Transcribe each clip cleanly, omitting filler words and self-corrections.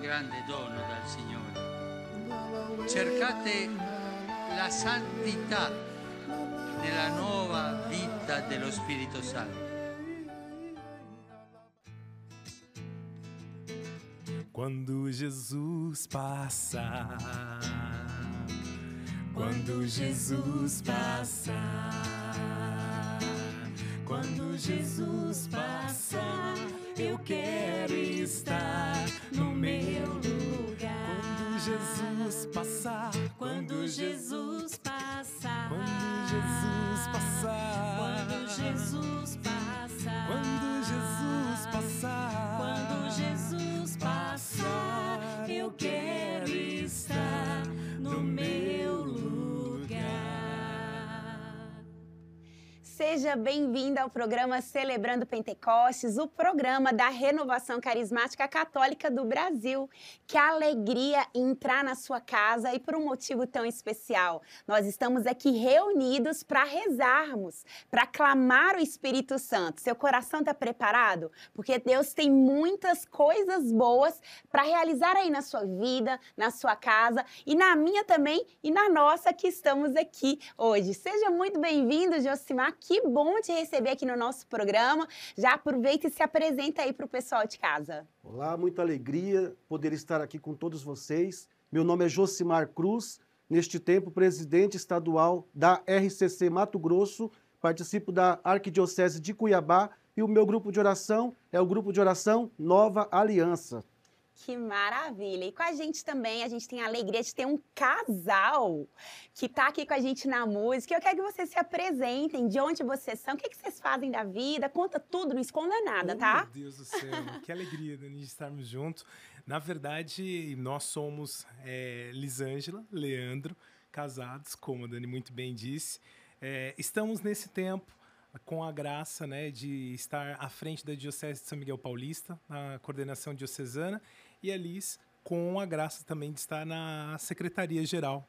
grande dono dal Signore. Cercate la santità nella nuova vita dello Spirito Santo. Quando Jesus passar, quando Jesus passar, quando Jesus passar, eu quero estar no meu lugar. Quando Jesus passar, quando Jesus passar, quando Jesus passar, quando Jesus passar, quando Jesus passar, quando Jesus passar, eu quero estar no meu lugar. Seja bem-vinda ao programa Celebrando Pentecostes, o programa da Renovação Carismática Católica do Brasil. Que alegria entrar na sua casa e por um motivo tão especial. Nós estamos aqui reunidos para rezarmos, para clamar o Espírito Santo. Seu coração está preparado? Porque Deus tem muitas coisas boas para realizar aí na sua vida, na sua casa e na minha também e na nossa que estamos aqui hoje. Seja muito bem-vindo, Josimar. Que bom te receber aqui no nosso programa. Já aproveita e se apresenta aí para o pessoal de casa. Olá, muita alegria poder estar aqui com todos vocês. Meu nome é Josimar Cruz, neste tempo presidente estadual da RCC Mato Grosso, participo da Arquidiocese de Cuiabá e o meu grupo de oração é o grupo de oração Nova Aliança. Que maravilha! E com a gente também, a gente tem a alegria de ter um casal que está aqui com a gente na música. Eu quero que vocês se apresentem, de onde vocês são, o que vocês fazem da vida, conta tudo, não esconda nada, tá? Meu Deus do céu, que alegria, Dani, de estarmos juntos. Na verdade, nós somos Lisângela, Leandro, casados, como a Dani muito bem disse. Estamos nesse tempo com a graça, né, de estar à frente da Diocese de São Miguel Paulista, na coordenação diocesana, e a Liz com a graça também de estar na Secretaria-Geral.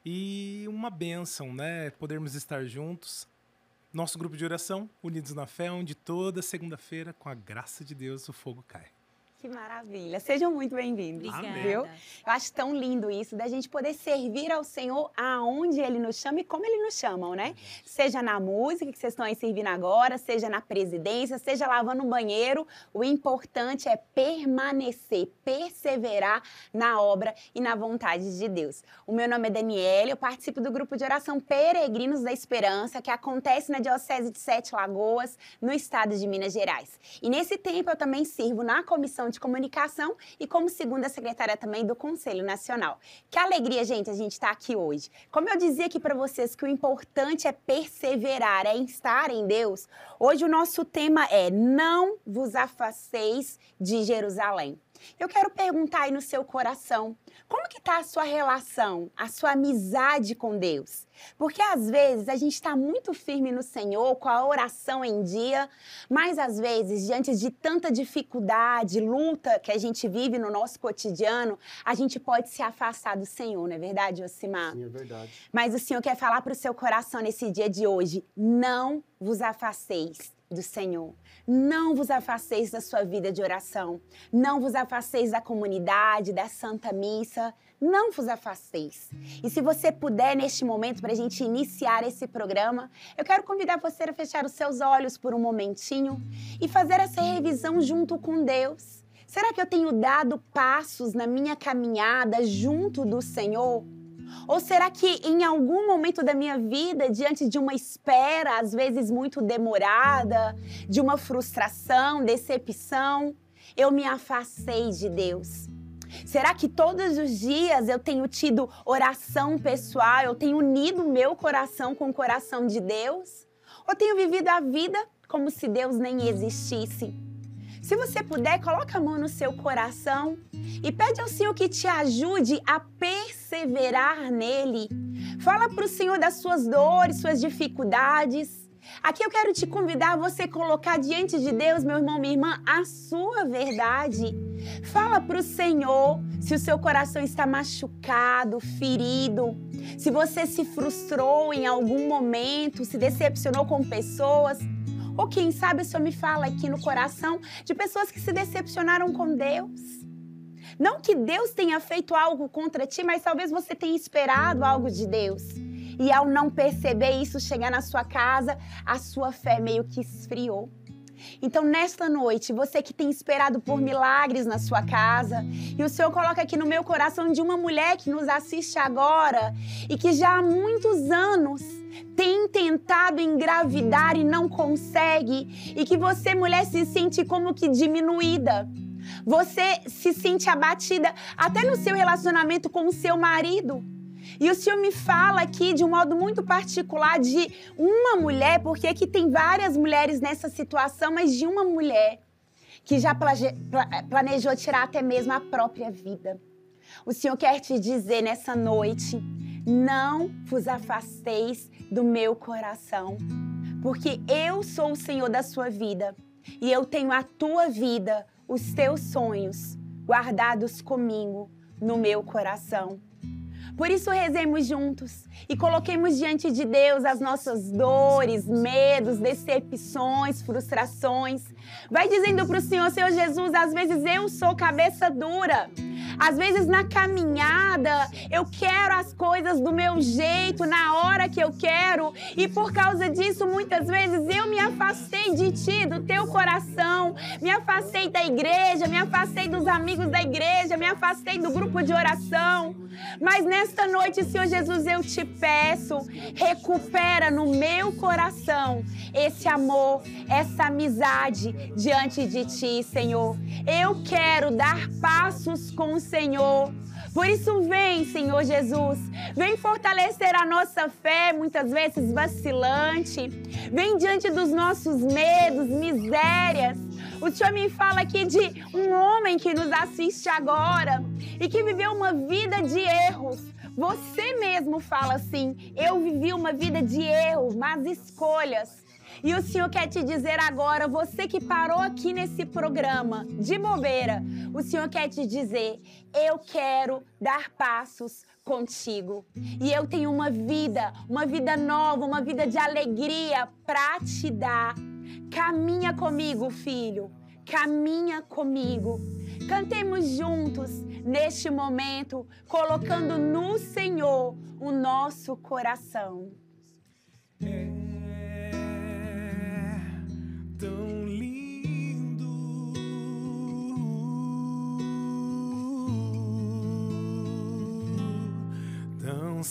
E uma bênção, né, podermos estar juntos. Nosso grupo de oração, Unidos na Fé, onde toda segunda-feira, com a graça de Deus, o fogo cai. Que maravilha. Sejam muito bem-vindos. Obrigada. Viu? Eu acho tão lindo isso, da gente poder servir ao Senhor aonde Ele nos chama e como Ele nos chama, né? Seja na música que vocês estão aí servindo agora, seja na presidência, seja lavando um banheiro, o importante é permanecer, perseverar na obra e na vontade de Deus. O meu nome é Daniela, eu participo do grupo de oração Peregrinos da Esperança, que acontece na Diocese de Sete Lagoas, no estado de Minas Gerais. E nesse tempo eu também sirvo na Comissão de Comunicação e como segunda secretária também do Conselho Nacional. Que alegria, gente, a gente está aqui hoje. Como eu dizia aqui para vocês que o importante é perseverar, é estar em Deus, hoje o nosso tema é não vos afasteis de Jerusalém. Eu quero perguntar aí no seu coração, como que está a sua relação, a sua amizade com Deus? Porque às vezes a gente está muito firme no Senhor, com a oração em dia, mas às vezes, diante de tanta dificuldade, luta que a gente vive no nosso cotidiano, a gente pode se afastar do Senhor, não é verdade, Josimar? Sim, é verdade. Mas o Senhor quer falar para o seu coração nesse dia de hoje, não vos afasteis do Senhor. Não vos afasteis da sua vida de oração. Não vos afasteis da comunidade, da Santa Missa. Não vos afasteis. E se você puder, neste momento, para a gente iniciar esse programa, eu quero convidar você a fechar os seus olhos por um momentinho e fazer essa revisão junto com Deus. Será que eu tenho dado passos na minha caminhada junto do Senhor? Ou será que em algum momento da minha vida, diante de uma espera, às vezes muito demorada, de uma frustração, decepção, eu me afastei de Deus? Será que todos os dias eu tenho tido oração pessoal, eu tenho unido meu coração com o coração de Deus? Ou tenho vivido a vida como se Deus nem existisse? Se você puder, coloca a mão no seu coração e pede ao Senhor que te ajude a perseverar nele. Fala para o Senhor das suas dores, suas dificuldades. Aqui eu quero te convidar a você colocar diante de Deus, meu irmão, minha irmã, a sua verdade. Fala para o Senhor se o seu coração está machucado, ferido, se você se frustrou em algum momento, se decepcionou com pessoas. Ou quem sabe o Senhor me fala aqui no coração de pessoas que se decepcionaram com Deus. Não que Deus tenha feito algo contra ti, mas talvez você tenha esperado algo de Deus. E ao não perceber isso chegar na sua casa, a sua fé meio que esfriou. Então, nesta noite, você que tem esperado por milagres na sua casa, e o Senhor coloca aqui no meu coração de uma mulher que nos assiste agora e que já há muitos anos tem tentado engravidar e não consegue, e que você, mulher, se sente como que diminuída. Você se sente abatida até no seu relacionamento com o seu marido. E o Senhor me fala aqui de um modo muito particular de uma mulher, porque aqui tem várias mulheres nessa situação, mas de uma mulher que já planejou tirar até mesmo a própria vida. O Senhor quer te dizer nessa noite, não vos afasteis do meu coração, porque eu sou o Senhor da sua vida e eu tenho a tua vida, os teus sonhos guardados comigo no meu coração. Por isso rezemos juntos e coloquemos diante de Deus as nossas dores, medos, decepções, frustrações. Vai dizendo para o Senhor, Senhor Jesus, às vezes eu sou cabeça dura. Às vezes na caminhada eu quero as coisas do meu jeito, na hora que eu quero. E por causa disso, muitas vezes eu me afastei de ti, do teu coração. Me afastei da igreja, me afastei dos amigos da igreja, me afastei do grupo de oração. Mas nesta noite, Senhor Jesus, eu te peço, recupera no meu coração esse amor, essa amizade diante de ti, Senhor. Eu quero dar passos com o Senhor. Por isso vem, Senhor Jesus, vem fortalecer a nossa fé, muitas vezes vacilante. Vem diante dos nossos medos, misérias. O Senhor me fala aqui de um homem que nos assiste agora e que viveu uma vida de erros. Você mesmo fala assim, eu vivi uma vida de erros, más escolhas. E o Senhor quer te dizer agora, você que parou aqui nesse programa de bobeira, o Senhor quer te dizer, eu quero dar passos contigo. E eu tenho uma vida nova, uma vida de alegria para te dar. Caminha comigo, filho, caminha comigo. Cantemos juntos neste momento, colocando no Senhor o nosso coração. Tão lindo, tão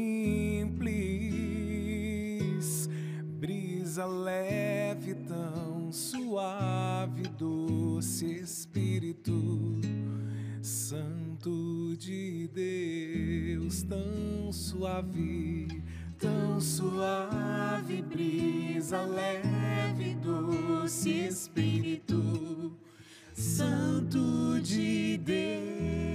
simples, brisa leve, tão suave, doce Espírito Santo de Deus, tão suave, brisa leve, doce Espírito Santo de Deus.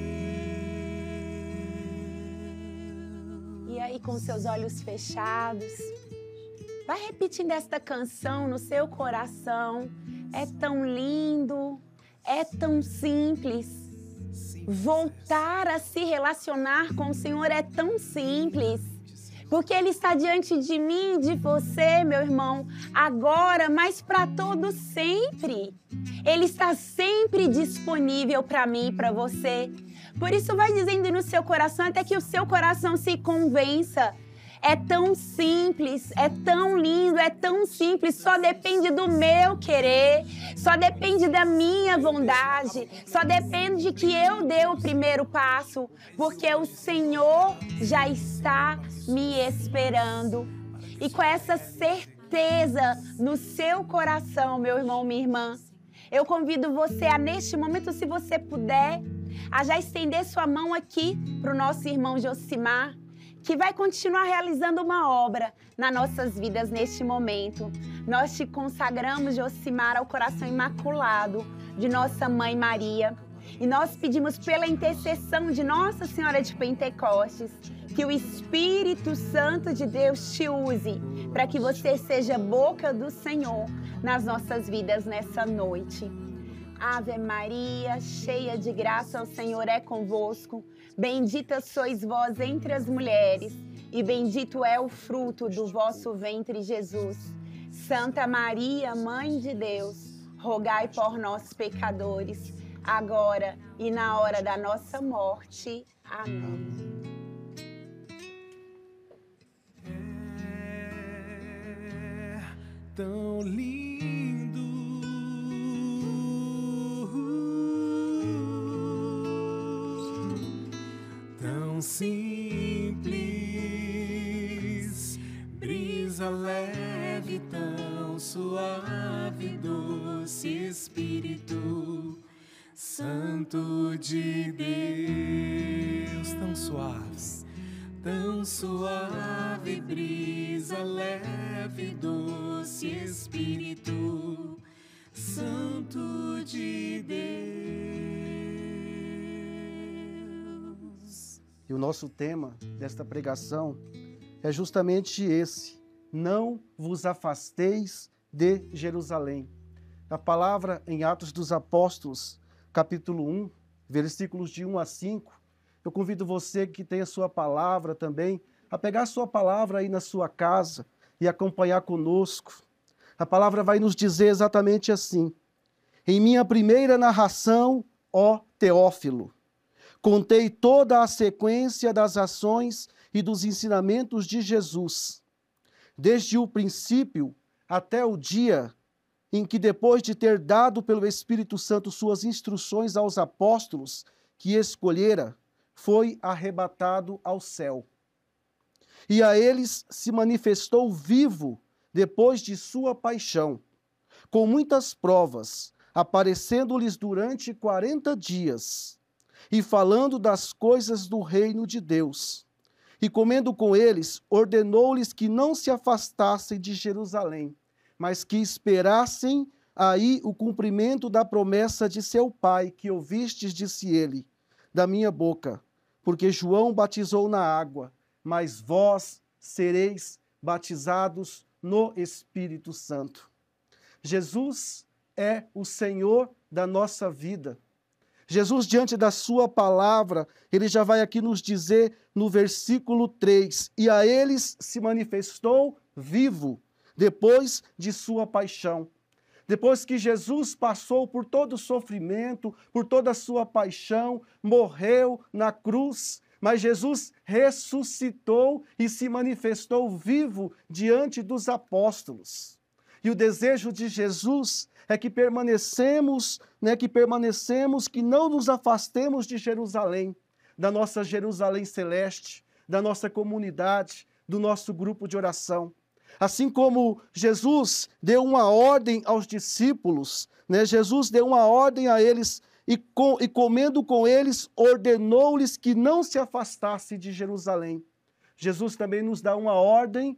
E aí, com seus olhos fechados, vai repetindo esta canção no seu coração. É tão lindo, é tão simples. Voltar a se relacionar com o Senhor é tão simples. Porque Ele está diante de mim e de você, meu irmão, agora, mas para todo sempre. Ele está sempre disponível para mim e para você. Por isso, vai dizendo no seu coração, até que o seu coração se convença. É tão simples, é tão lindo, é tão simples, só depende do meu querer, só depende da minha vontade, só depende de que eu dê o primeiro passo, porque o Senhor já está me esperando. E com essa certeza no seu coração, meu irmão, minha irmã, eu convido você a, neste momento, se você puder, a já estender sua mão aqui para o nosso irmão Josimar, que vai continuar realizando uma obra nas nossas vidas neste momento. Nós te consagramos, Josimar, ao coração imaculado de nossa Mãe Maria. E nós pedimos pela intercessão de Nossa Senhora de Pentecostes, que o Espírito Santo de Deus te use para que você seja boca do Senhor nas nossas vidas nessa noite. Ave Maria, cheia de graça, o Senhor é convosco. Bendita sois vós entre as mulheres, e bendito é o fruto do vosso ventre, Jesus. Santa Maria, Mãe de Deus, rogai por nós, pecadores, agora e na hora da nossa morte. Amém. É tão lindo, tão simples, brisa leve, tão suave, doce Espírito Santo de Deus, tão suave, brisa leve, doce Espírito Santo de Deus. E o nosso tema desta pregação é justamente esse: não vos afasteis de Jerusalém. A palavra em Atos dos Apóstolos, capítulo 1, versículos de 1 a 5, eu convido você que tem a sua palavra também, a pegar a sua palavra aí na sua casa e acompanhar conosco. A palavra vai nos dizer exatamente assim: em minha primeira narração, ó Teófilo, contei toda a sequência das ações e dos ensinamentos de Jesus, desde o princípio até o dia em que, depois de ter dado pelo Espírito Santo suas instruções aos apóstolos que escolhera, foi arrebatado ao céu. E a eles se manifestou vivo depois de sua paixão, com muitas provas, aparecendo-lhes durante 40 dias, e falando das coisas do reino de Deus. E comendo com eles, ordenou-lhes que não se afastassem de Jerusalém, mas que esperassem aí o cumprimento da promessa de seu Pai, que ouvistes, disse ele, da minha boca. Porque João batizou na água, mas vós sereis batizados no Espírito Santo. Jesus é o Senhor da nossa vida. Jesus, diante da sua palavra, ele já vai aqui nos dizer no versículo 3, e a eles se manifestou vivo, depois de sua paixão. Depois que Jesus passou por todo o sofrimento, por toda a sua paixão, morreu na cruz, mas Jesus ressuscitou e se manifestou vivo diante dos apóstolos. E o desejo de Jesus é que permanecemos, que não nos afastemos de Jerusalém, da nossa Jerusalém celeste, da nossa comunidade, do nosso grupo de oração. Assim como Jesus deu uma ordem aos discípulos, Jesus deu uma ordem a eles e comendo com eles, ordenou-lhes que não se afastassem de Jerusalém. Jesus também nos dá uma ordem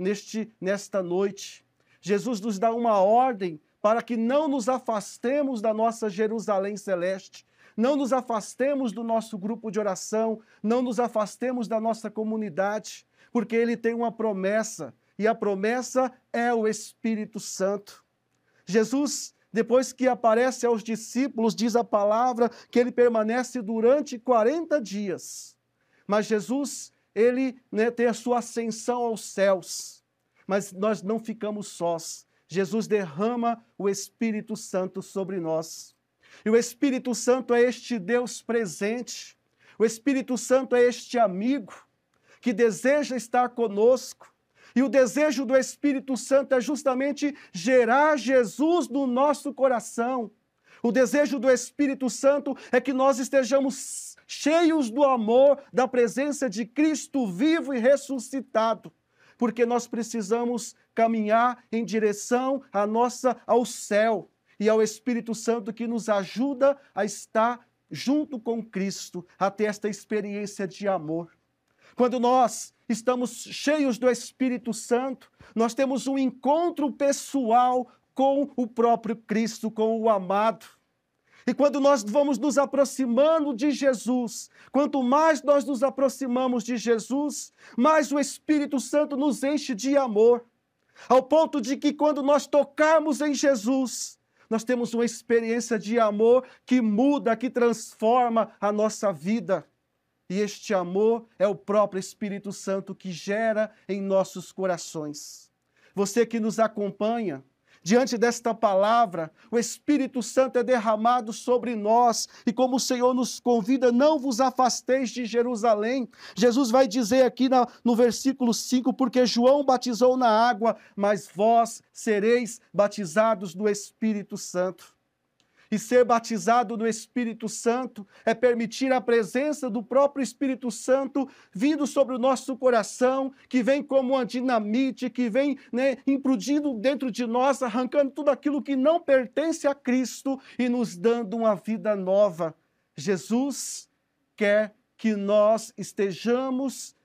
nesta noite. Jesus nos dá uma ordem para que não nos afastemos da nossa Jerusalém celeste, não nos afastemos do nosso grupo de oração, não nos afastemos da nossa comunidade, porque Ele tem uma promessa, e a promessa é o Espírito Santo. Jesus, depois que aparece aos discípulos, diz a palavra que Ele permanece durante 40 dias. Mas Jesus, Ele tem a sua ascensão aos céus, mas nós não ficamos sós. Jesus derrama o Espírito Santo sobre nós. E o Espírito Santo é este Deus presente, o Espírito Santo é este amigo que deseja estar conosco. E o desejo do Espírito Santo é justamente gerar Jesus no nosso coração. O desejo do Espírito Santo é que nós estejamos cheios do amor, da presença de Cristo vivo e ressuscitado. Porque nós precisamos caminhar em direção ao céu. E ao Espírito Santo que nos ajuda a estar junto com Cristo, a ter esta experiência de amor. Quando nós estamos cheios do Espírito Santo, nós temos um encontro pessoal com o próprio Cristo, com o amado. E quando nós vamos nos aproximando de Jesus, quanto mais nós nos aproximamos de Jesus, mais o Espírito Santo nos enche de amor, ao ponto de que quando nós tocarmos em Jesus, nós temos uma experiência de amor que muda, que transforma a nossa vida. E este amor é o próprio Espírito Santo que gera em nossos corações. Você que nos acompanha, Diante desta palavra, o Espírito Santo é derramado sobre nós. E como o Senhor nos convida, não vos afasteis de Jerusalém. Jesus vai dizer aqui no versículo 5, porque João batizou na água, mas vós sereis batizados do Espírito Santo. E ser batizado no Espírito Santo é permitir a presença do próprio Espírito Santo vindo sobre o nosso coração, que vem como uma dinamite, que vem implodindo dentro de nós, arrancando tudo aquilo que não pertence a Cristo e nos dando uma vida nova. Jesus quer que nós estejamos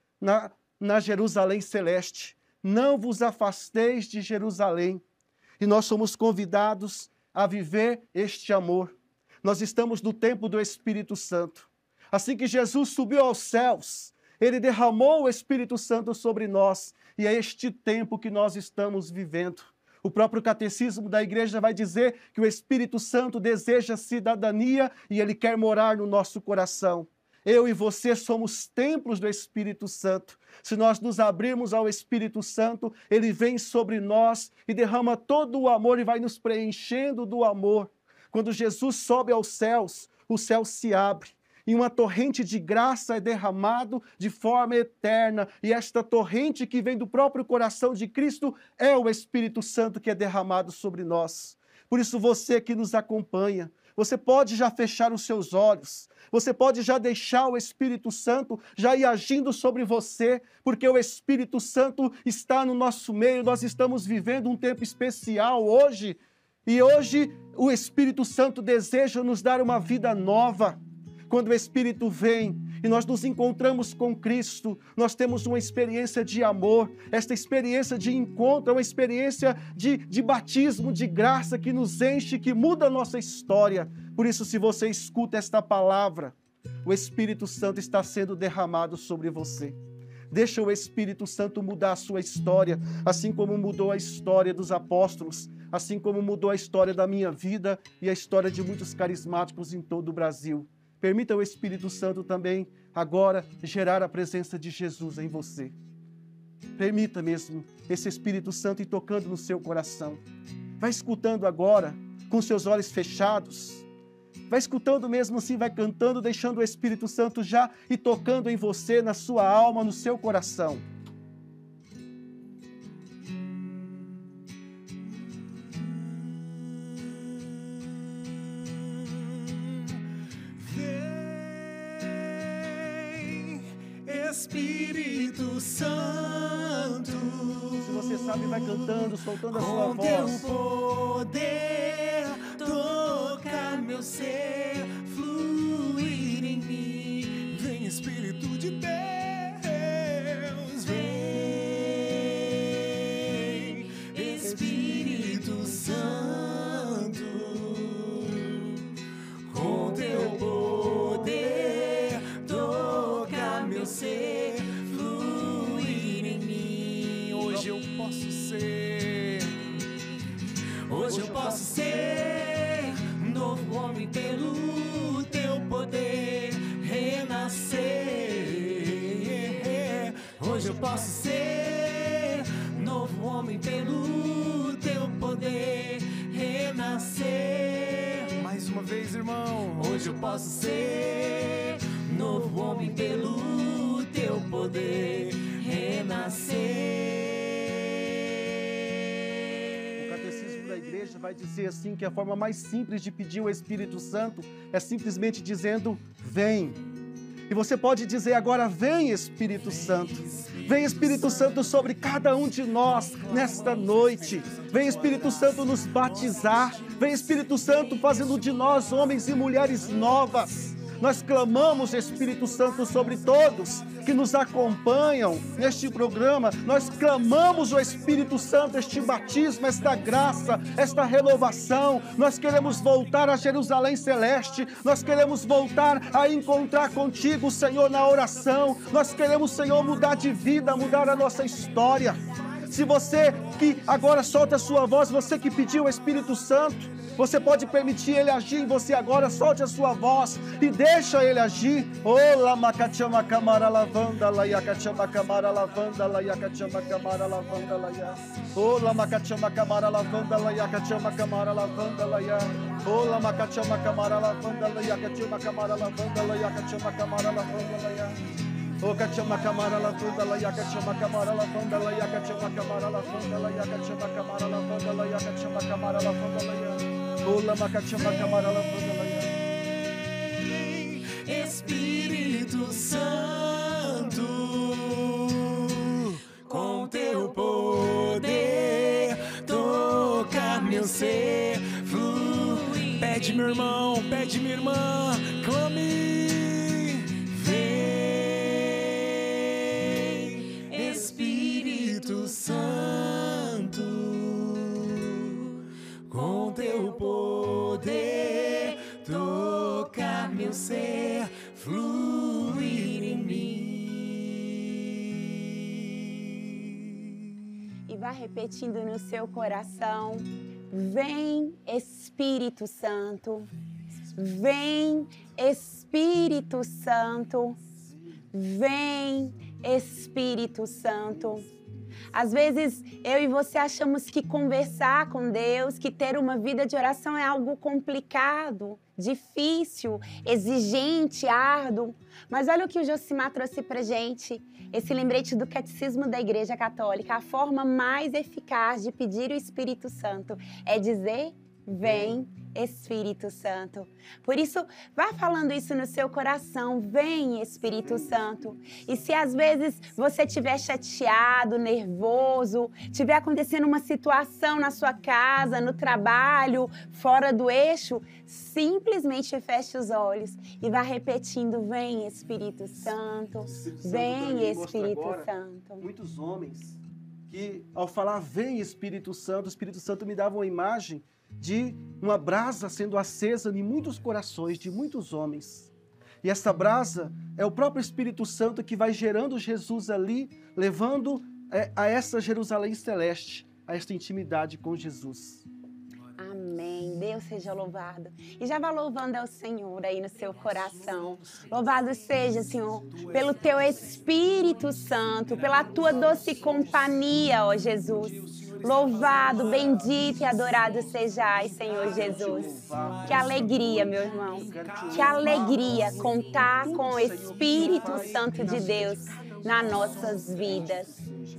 na Jerusalém celeste. Não vos afasteis de Jerusalém. E nós somos convidados a viver este amor. Nós estamos no tempo do Espírito Santo. Assim que Jesus subiu aos céus, ele derramou o Espírito Santo sobre nós, e é este tempo que nós estamos vivendo. O próprio catecismo da igreja vai dizer que o Espírito Santo deseja cidadania e ele quer morar no nosso coração. Eu e você somos templos do Espírito Santo. Se nós nos abrirmos ao Espírito Santo, ele vem sobre nós e derrama todo o amor e vai nos preenchendo do amor. Quando Jesus sobe aos céus, o céu se abre e uma torrente de graça é derramado de forma eterna. E esta torrente que vem do próprio coração de Cristo é o Espírito Santo que é derramado sobre nós. Por isso você que nos acompanha, você pode já fechar os seus olhos, você pode já deixar o Espírito Santo já ir agindo sobre você, porque o Espírito Santo está no nosso meio, nós estamos vivendo um tempo especial hoje, e hoje o Espírito Santo deseja nos dar uma vida nova. Quando o Espírito vem e nós nos encontramos com Cristo, nós temos uma experiência de amor. Esta experiência de encontro é uma experiência de batismo, de graça que nos enche, que muda a nossa história. Por isso, se você escuta esta palavra, o Espírito Santo está sendo derramado sobre você. Deixa o Espírito Santo mudar a sua história, assim como mudou a história dos apóstolos, assim como mudou a história da minha vida e a história de muitos carismáticos em todo o Brasil. Permita o Espírito Santo também, agora, gerar a presença de Jesus em você. Permita mesmo esse Espírito Santo ir tocando no seu coração. Vai escutando agora, com seus olhos fechados. Vai escutando mesmo assim, vai cantando, deixando o Espírito Santo já ir tocando em você, na sua alma, no seu coração. Espírito Santo, se você sabe, vai cantando, soltando a sua voz. Com teu poder, toca meu ser, fluir em mim. Vem, Espírito de Deus, vem, Espírito Santo, com teu poder, toca meu ser. Hoje eu posso ser um novo homem pelo teu poder renascer. Hoje eu posso ser um novo homem pelo teu poder renascer. Mais uma vez, irmão. Hoje eu posso ser um novo homem pelo teu poder renascer. A igreja vai dizer assim que a forma mais simples de pedir o Espírito Santo é simplesmente dizendo, vem. E você pode dizer agora, vem Espírito Santo. Vem Espírito Santo sobre cada um de nós nesta noite. Vem Espírito Santo nos batizar. Vem Espírito Santo fazendo de nós homens e mulheres novas. Nós clamamos, Espírito Santo, sobre todos que nos acompanham neste programa. Nós clamamos o Espírito Santo, este batismo, esta graça, esta renovação. Nós queremos voltar a Jerusalém Celeste. Nós queremos voltar a encontrar contigo, Senhor, na oração. Nós queremos, Senhor, mudar de vida, mudar a nossa história. Se você que agora solta a sua voz, você que pediu o Espírito Santo, você pode permitir Ele agir em você agora, solte a sua voz e deixa Ele agir. Ola macachama camara lavanda la yakachama camara lavanda la yakachama camara lavanda la ya. Ola macachama camara lavanda la yakachama camara lavanda la ya. Ola macachama camara lavanda la yakachama camara lavanda la yakachama camara lavanda la ya. O cachama camara lavanda la yakachama camara lavanda la yakachama camara lavanda la yakachama camara lavanda la yakachama camara lavanda la ya. Ola macachama camara lavanda la ya. Espírito Santo, com teu poder, toca meu ser, flui. Pede meu irmão, pede minha irmã, clame, vem, Espírito Santo, com teu poder, toca meu ser, fluir em mim. E vá repetindo no seu coração: vem, Espírito Santo. Vem, Espírito Santo. Vem, Espírito Santo. Às vezes, eu e você achamos que conversar com Deus, que ter uma vida de oração é algo complicado, difícil, exigente, árduo. Mas olha o que o Josimar trouxe pra gente, esse lembrete do Catecismo da Igreja Católica. A forma mais eficaz de pedir o Espírito Santo é dizer: vem, Espírito Santo. Por isso, vá falando isso no seu coração: vem, Espírito Santo. E se às vezes você estiver chateado, nervoso, estiver acontecendo uma situação na sua casa, no trabalho, fora do eixo, simplesmente feche os olhos e vá repetindo: vem, Espírito Santo, vem, Espírito Santo. Muitos homens que, ao falar vem, Espírito Santo me dava uma imagem de uma brasa sendo acesa em muitos corações de muitos homens. E essa brasa é o próprio Espírito Santo que vai gerando Jesus ali, levando a essa Jerusalém celeste, a esta intimidade com Jesus. Amém. Deus seja louvado. E já vá louvando ao Senhor aí no seu coração. Louvado seja, Senhor, pelo teu Espírito Santo, pela tua doce companhia, ó Jesus. Louvado, bendito e adorado sejais, Senhor Jesus. Que alegria, meu irmão. Que alegria contar com o Espírito Santo de Deus nas nossas vidas.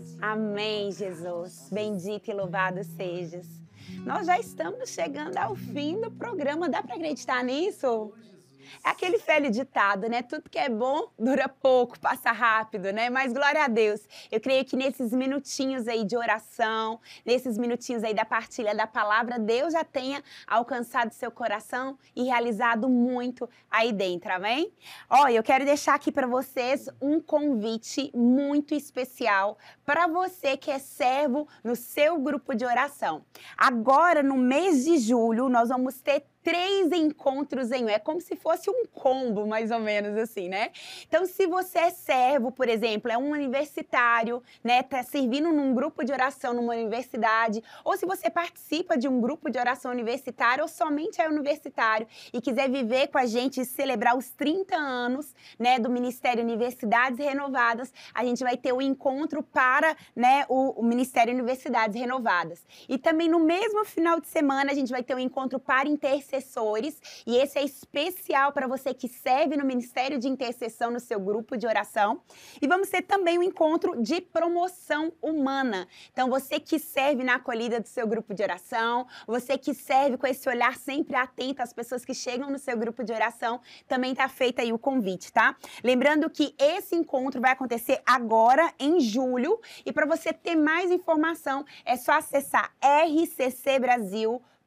Amém, Jesus. Bendito e louvado sejas. Nós já estamos chegando ao fim do programa. Dá para acreditar nisso? É aquele velho ditado, né? Tudo que é bom dura pouco, passa rápido, né? Mas glória a Deus. Eu creio que nesses minutinhos aí de oração, nesses minutinhos aí da partilha da palavra, Deus já tenha alcançado seu coração e realizado muito aí dentro, amém? Ó, eu quero deixar aqui para vocês um convite muito especial para você que é servo no seu grupo de oração. Agora, no mês de julho, nós vamos ter 3 encontros em um. É como se fosse um combo, mais ou menos assim, né? Então, se você é servo, por exemplo, é um universitário, né? Tá servindo num grupo de oração numa universidade, ou se você participa de um grupo de oração universitário, ou somente é universitário e quiser viver com a gente e celebrar os 30 anos, né, do Ministério Universidades Renovadas, a gente vai ter o encontro para, né, o Ministério Universidades Renovadas. E também no mesmo final de semana, a gente vai ter um encontro para intercessores, e esse é especial para você que serve no Ministério de Intercessão no seu grupo de oração. E vamos ter também um encontro de promoção humana. Então, você que serve na acolhida do seu grupo de oração, você que serve com esse olhar sempre atento às pessoas que chegam no seu grupo de oração, também está feito aí o convite, tá? Lembrando que esse encontro vai acontecer agora, em julho, e para você ter mais informação, é só acessar rccbrasil.com.br.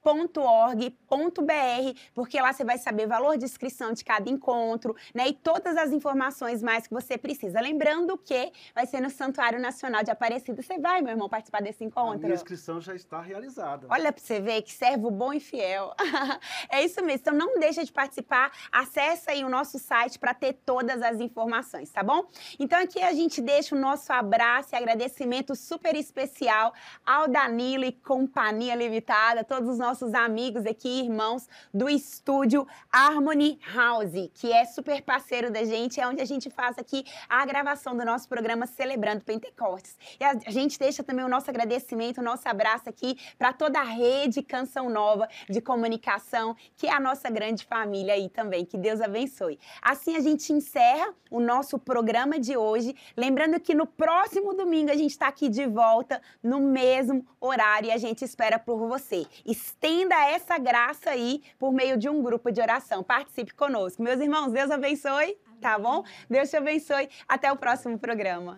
porque lá você vai saber valor de inscrição de cada encontro, né? E todas as informações mais que você precisa. Lembrando que vai ser no Santuário Nacional de Aparecida. Você vai, meu irmão, participar desse encontro? A minha inscrição já está realizada. Olha pra você ver que servo bom e fiel. É isso mesmo. Então não deixa de participar. Acessa aí o nosso site para ter todas as informações, tá bom? Então aqui a gente deixa o nosso abraço e agradecimento super especial ao Danilo e Companhia Limitada, todos os nossos amigos aqui, irmãos do estúdio Harmony House, que é super parceiro da gente, é onde a gente faz aqui a gravação do nosso programa Celebrando Pentecostes. E a gente deixa também o nosso agradecimento, o nosso abraço aqui para toda a rede Canção Nova de comunicação, que é a nossa grande família aí também. Que Deus abençoe. Assim a gente encerra o nosso programa de hoje. Lembrando que no próximo domingo a gente está aqui de volta no mesmo horário e a gente espera por você. Estenda essa graça aí por meio de um grupo de oração. Participe conosco. Meus irmãos, Deus abençoe, tá bom? Deus te abençoe. Até o próximo programa.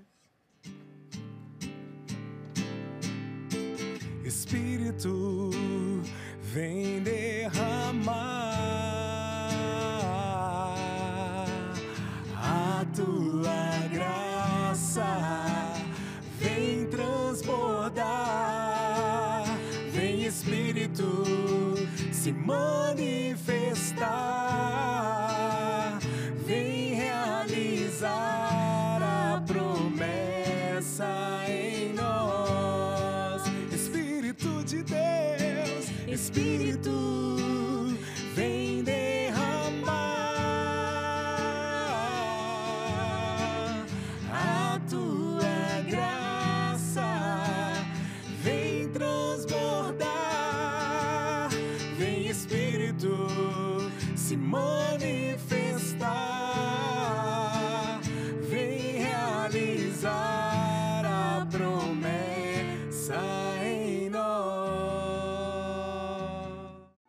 Espírito, vem derramar a tua graça, vem transbordar, vem Espírito se manifestar, vem realizar a promessa em nós. Espírito de Deus, Espírito, vem derramar a tua graça, vem transbordar, vem Espírito se manifestar, vem realizar a promessa em nós.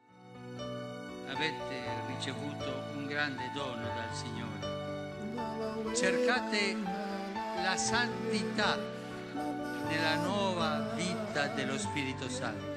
Avete ricevuto un grande dono dal Signore. Cercate la santità nella nuova vita dello Spirito Santo.